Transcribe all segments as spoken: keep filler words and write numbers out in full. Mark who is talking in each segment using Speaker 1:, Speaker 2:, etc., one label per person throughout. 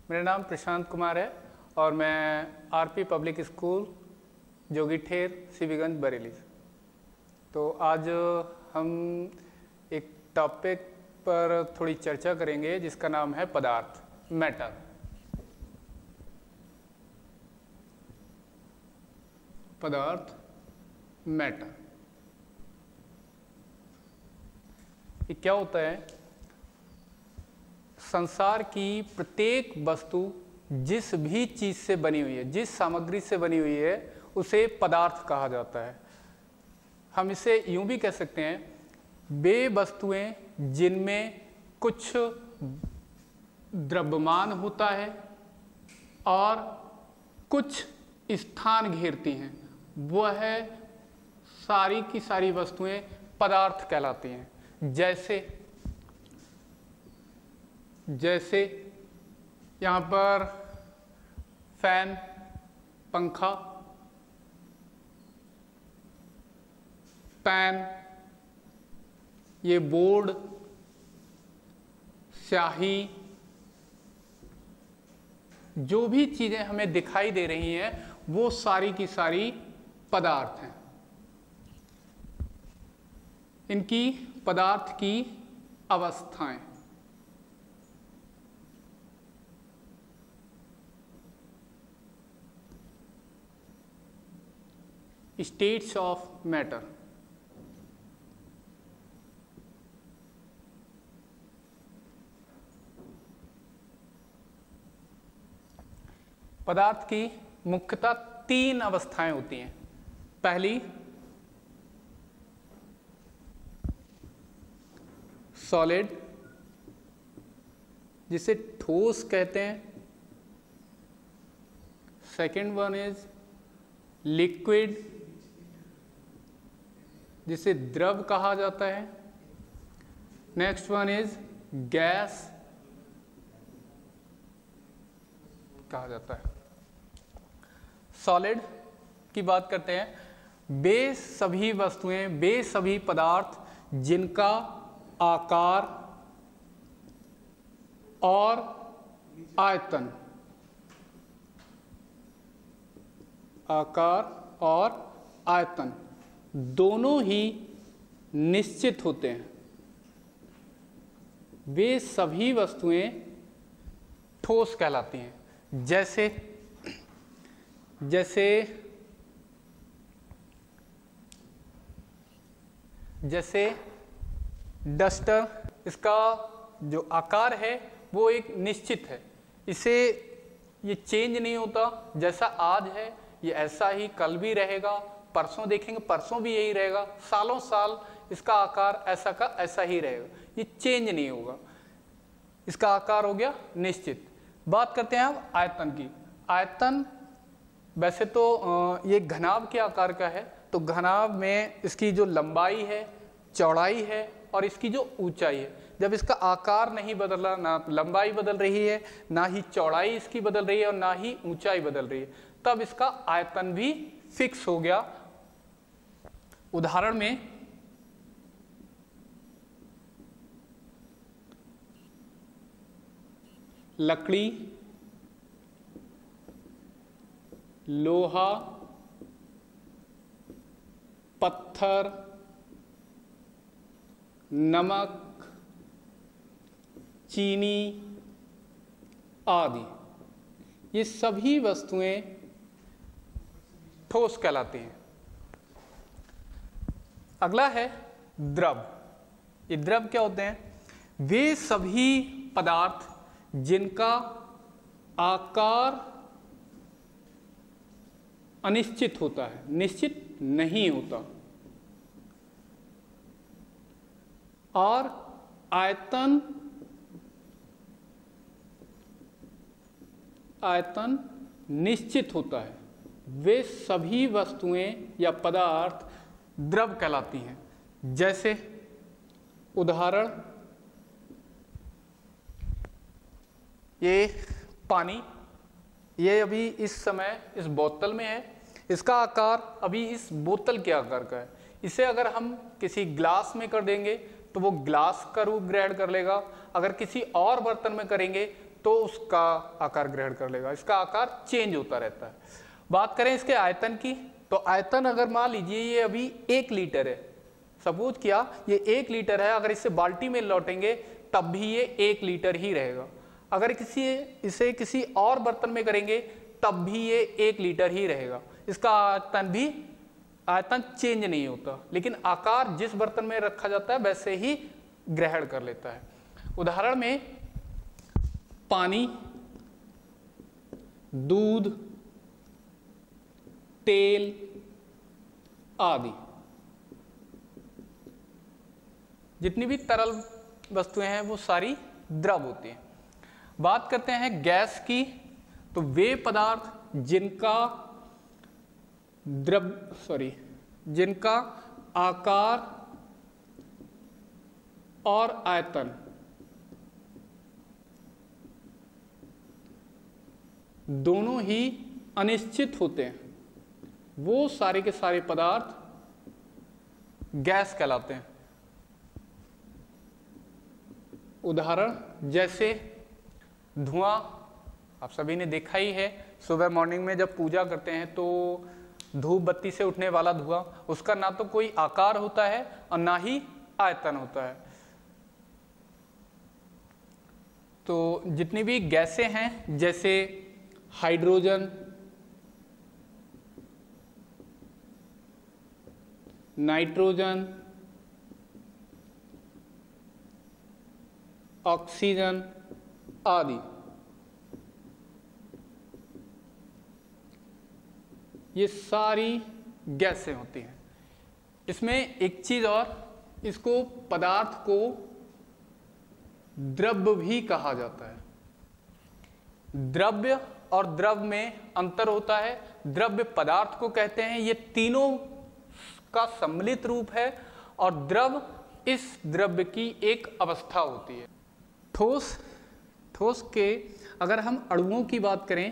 Speaker 1: मेरा नाम प्रशांत कुमार है और मैं RP public school Jogi Ther CB Ganj Bareilly. तो आज हम एक टॉपिक पर थोड़ी चर्चा करेंगे जिसका नाम है पदार्थ, मैटर। पदार्थ, मैटर। ये क्या होता है? संसार की प्रत्येक वस्तु जिस भी चीज से बनी हुई है, जिस सामग्री से बनी हुई है, उसे पदार्थ कहा जाता है। हम इसे यूं भी कह सकते हैं, वे वस्तुएं जिनमें कुछ द्रव्यमान होता है और कुछ स्थान घेरती हैं, वह सारी की सारी वस्तुएं पदार्थ कहलाती हैं। जैसे जैसे यहाँ पर फैन, पंखा, पेन, ये बोर्ड, स्याही, जो भी चीजें हमें दिखाई दे रही हैं वो सारी की सारी पदार्थ हैं। इनकी पदार्थ की अवस्थाएं, स्टेट्स ऑफ मैटर। पदार्थ की मुख्यतः तीन अवस्थाएं होती हैं। पहली सॉलिड, जिसे ठोस कहते हैं। सेकेंड वन इज लिक्विड, जिसे द्रव कहा जाता है। नेक्स्ट वन इज गैस कहा जाता है। सॉलिड की बात करते हैं। वे सभी वस्तुएं, वे सभी पदार्थ जिनका आकार और आयतन, आकार और आयतन दोनों ही निश्चित होते हैं, वे सभी वस्तुएं ठोस कहलाती हैं। जैसे जैसे जैसे डस्टर, इसका जो आकार है वो एक निश्चित है, इसे ये चेंज नहीं होता। जैसा आज है ये ऐसा ही कल भी रहेगा, परसों देखेंगे परसों भी यही रहेगा, सालों साल इसका आकार ऐसा का ऐसा ही रहेगा, ये चेंज नहीं होगा। इसका आकार हो गया निश्चित। बात करते हैं अब आयतन की। आयतन वैसे तो ये घनाभ के आकार का है, तो घनाभ में इसकी जो लंबाई है, चौड़ाई है और इसकी जो ऊंचाई है, जब इसका आकार नहीं बदल रहा, ना लंबाई बदल रही है, ना ही चौड़ाई इसकी बदल रही है और ना ही ऊंचाई बदल रही है, तब इसका आयतन भी फिक्स हो गया। उदाहरण में लकड़ी, लोहा, पत्थर, नमक, चीनी आदि, ये सभी वस्तुएं ठोस कहलाती हैं। अगला है द्रव। ये द्रव क्या होते हैं? वे सभी पदार्थ जिनका आकार अनिश्चित होता है, निश्चित नहीं होता, और आयतन आयतन निश्चित होता है, वे सभी वस्तुएं या पदार्थ द्रव कहलाती हैं। जैसे उदाहरण, ये पानी, ये अभी इस समय इस बोतल में है, इसका आकार अभी इस बोतल के आकार का है। इसे अगर हम किसी ग्लास में कर देंगे तो वो ग्लास का रूप ग्रहण कर लेगा, अगर किसी और बर्तन में करेंगे तो उसका आकार ग्रहण कर लेगा, इसका आकार चेंज होता रहता है। बात करें इसके आयतन की, तो आयतन अगर मान लीजिए ये अभी एक लीटर है, सपोज किया ये एक लीटर है, अगर इसे बाल्टी में लौटेंगे तब भी ये एक लीटर ही रहेगा। अगर किसी इसे किसी और बर्तन में करेंगे तब भी ये एक लीटर ही रहेगा, इसका आयतन भी आयतन चेंज नहीं होता, लेकिन आकार जिस बर्तन में रखा जाता है वैसे ही ग्रहण कर लेता है। उदाहरण में पानी, दूध, तेल आदि जितनी भी तरल वस्तुएं हैं वो सारी द्रव होती हैं। बात करते हैं गैस की, तो वे पदार्थ जिनका द्रव सॉरी जिनका आकार और आयतन दोनों ही अनिश्चित होते हैं, वो सारे के सारे पदार्थ गैस कहलाते हैं। उदाहरण जैसे धुआं, आप सभी ने देखा ही है, सुबह मॉर्निंग में जब पूजा करते हैं तो धूप बत्ती से उठने वाला धुआं, उसका ना तो कोई आकार होता है और ना ही आयतन होता है। तो जितनी भी गैसें हैं जैसे हाइड्रोजन, नाइट्रोजन, ऑक्सीजन आदि, ये सारी गैसें होती हैं। इसमें एक चीज और, इसको पदार्थ को द्रव्य भी कहा जाता है। द्रव्य और द्रव में अंतर होता है। द्रव्य पदार्थ को कहते हैं, ये तीनों का सम्मिलित रूप है, और द्रव इस द्रव्य की एक अवस्था होती है। ठोस ठोस के अगर हम अणुओं की बात करें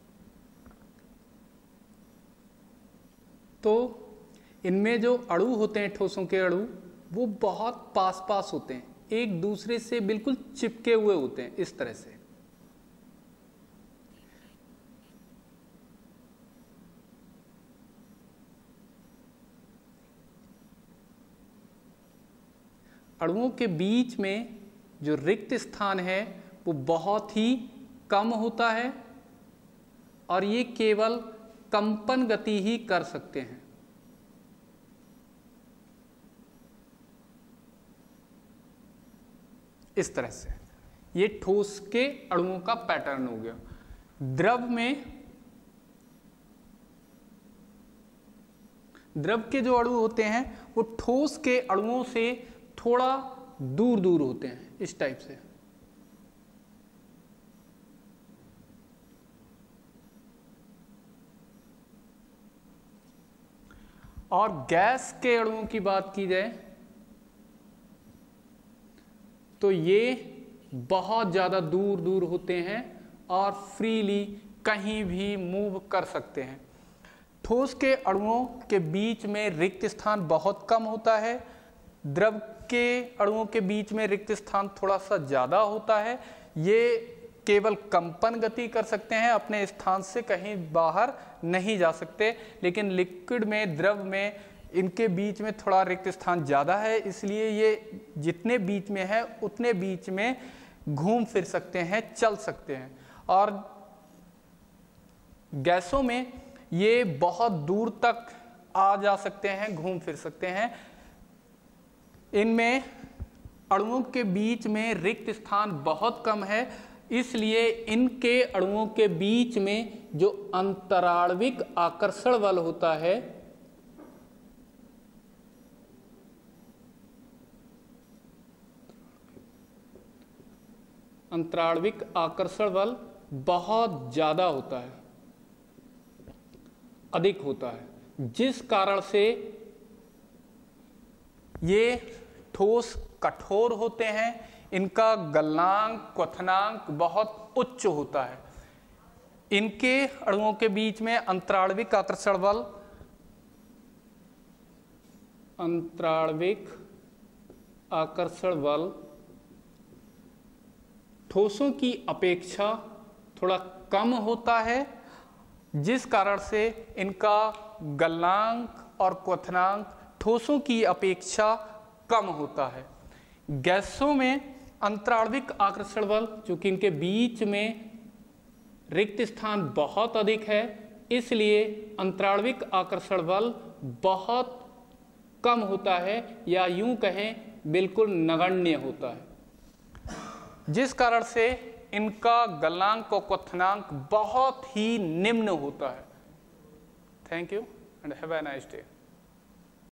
Speaker 1: तो इनमें जो अणु होते हैं, ठोसों के अणु, वो बहुत पास पास होते हैं, एक दूसरे से बिल्कुल चिपके हुए होते हैं इस तरह से। अणुओं के बीच में जो रिक्त स्थान है वो बहुत ही कम होता है, और ये केवल कंपन गति ही कर सकते हैं। इस तरह से ये ठोस के अणुओं का पैटर्न हो गया। द्रव में द्रव के जो अणु होते हैं वो ठोस के अणुओं से थोड़ा दूर दूर होते हैं, इस टाइप से। और गैस के अणुओं की बात की जाए तो ये बहुत ज्यादा दूर दूर होते हैं और फ्रीली कहीं भी मूव कर सकते हैं। ठोस के अणुओं के बीच में रिक्त स्थान बहुत कम होता है, द्रव के अणुओं के बीच में रिक्त स्थान थोड़ा सा ज्यादा होता है। ये केवल कंपन गति कर सकते हैं, अपने स्थान से कहीं बाहर नहीं जा सकते, लेकिन लिक्विड में, द्रव में इनके बीच में थोड़ा रिक्त स्थान ज्यादा है, इसलिए ये जितने बीच में है उतने बीच में घूम फिर सकते हैं, चल सकते हैं। और गैसों में ये बहुत दूर तक आ जा सकते हैं, घूम फिर सकते हैं। इनमें अणुओं के बीच में रिक्त स्थान बहुत कम है, इसलिए इनके अणुओं के बीच में जो अंतराण्विक आकर्षण बल होता है, अंतराण्विक आकर्षण बल बहुत ज्यादा होता है, अधिक होता है, जिस कारण से ये ठोस कठोर होते हैं। इनका गलनांक, क्वथनांक बहुत उच्च होता है। इनके अणुओं के बीच में अंतराण्विक आकर्षण बल अंतराण्विक आकर्षण बल ठोसों की अपेक्षा थोड़ा कम होता है, जिस कारण से इनका गलनांक और क्वथनांक ठोसों की अपेक्षा कम होता है। गैसों में अंतराण्विक आकर्षण बल, चूंकि इनके बीच में रिक्त स्थान बहुत अधिक है, इसलिए अंतराण्विक आकर्षण बल बहुत कम होता है, या यूं कहें बिल्कुल नगण्य होता है, जिस कारण से इनका गलनांक और क्वथनांक बहुत ही निम्न होता है। Thank you and have a nice day.